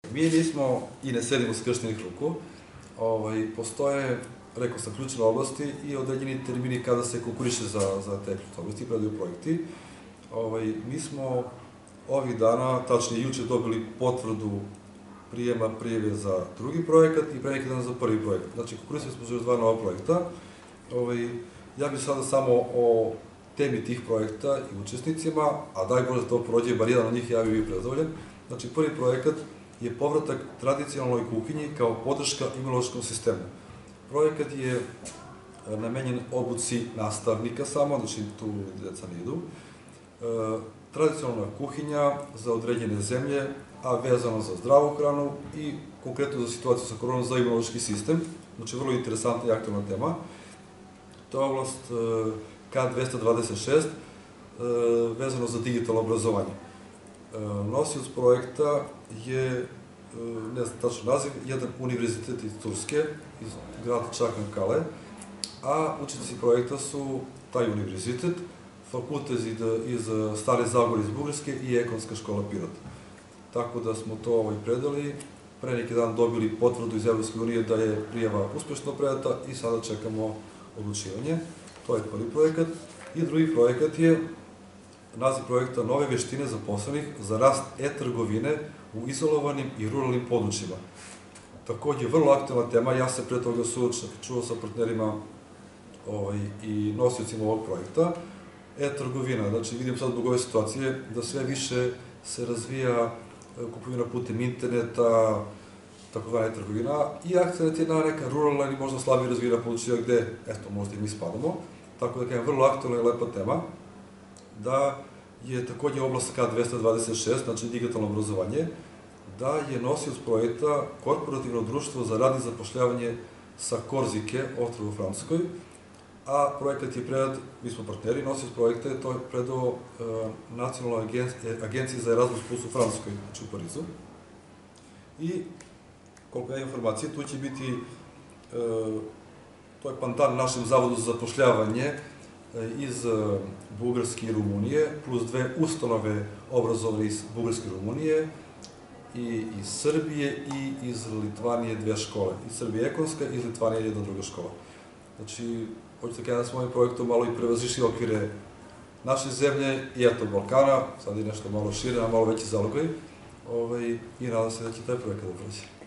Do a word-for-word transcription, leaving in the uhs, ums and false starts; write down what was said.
Mi nismo i ne sedimo skrštenih ruku. Postoje, rekao sam, ključne oblasti i određeni termini kada se konkuriše za te ključne oblasti i predaju projekti. Mi smo ovih dana, tačnije juče, dobili potvrdu prijema prijeve za drugi projekat i pre neki dan za prvi projekat. Znači, konkurisali smo za dva nova projekta. Ja bih sada samo o temi tih projekta i učesnicima, a daj Bože da to prođe, bar jedan od njih, ja bih bio prezadovoljan. Znači, prvi projekat je povratak tradicionalnoj kuhinji kao podrška imunološkom sistemu. Projekat je namenjen obuci nastavnika samo, znači tu deca ne idu. Tradicionalna kuhinja za određene zemlje, a vezano za zdravu hranu i konkretno za situaciju sa koronom za imunološki sistem. Znači, vrlo interesantna i aktualna tema. To je oblast K dvesta dvadeset šest, vezano za digitalno obrazovanje. Nosioc projekta je, ne znam tačno naziv, jedan univerzitet iz Turske, iz grada Čankale, a učenici projekta su taj univerzitet, fakultet iz Stare Zagore iz Bugarske i Ekonomska škola Pirot. Tako da smo to predali, pre neki dan dobili potvrdu iz Evropske unije da je prijava uspešno predata i sada čekamo odlučivanje. To je prvi projekat. I drugi projekat je naziv projekta Nove veštine zaposlenih za rast e-trgovine u izolovanim i ruralnim područjima. Takođe, vrlo aktualna tema, ja se pre toga čuo sa partnerima i nosiocima ovog projekta. E-trgovina, znači vidim sad zbog ove situacije da sve više se razvija kupovina putem interneta, takozvana e-trgovina, i akcent je na neka ruralna ili možda slabije razvijena područja gde, eto, možda i mi spadamo. Tako da kažem, vrlo aktualna i lepa tema, da je takođe oblast K dvesta dvadeset šest, znači digitalno obrazovanje, da je nosioc projekta Korporativno društvo za rad i zapošljavanje sa Korzike, ostrva u Francuskoj, a projekat je predat, mi smo partneri, nosioc projekta je to predao Nacionalnoj agenciji za Erasmus plus u Francuskoj, znači u Parizu. I, koliko ja informacije, tu će biti, to je pandan našem zavodu za zapošljavanje iz Bugarske i Rumunije, plus dve ustanove obrazovane iz Bugarske i Rumunije, i iz Srbije i iz Litvanije dve škole. Iz Srbije Ekonomska i iz Litvanije jedna druga škola. Znači, hoćete kada smo ovim projektom malo i prevazišli okvire naše zemlje i eto Balkana, sad je nešto malo šire, a malo veći zalogaj, i nadam se da će taj projekat da prođe.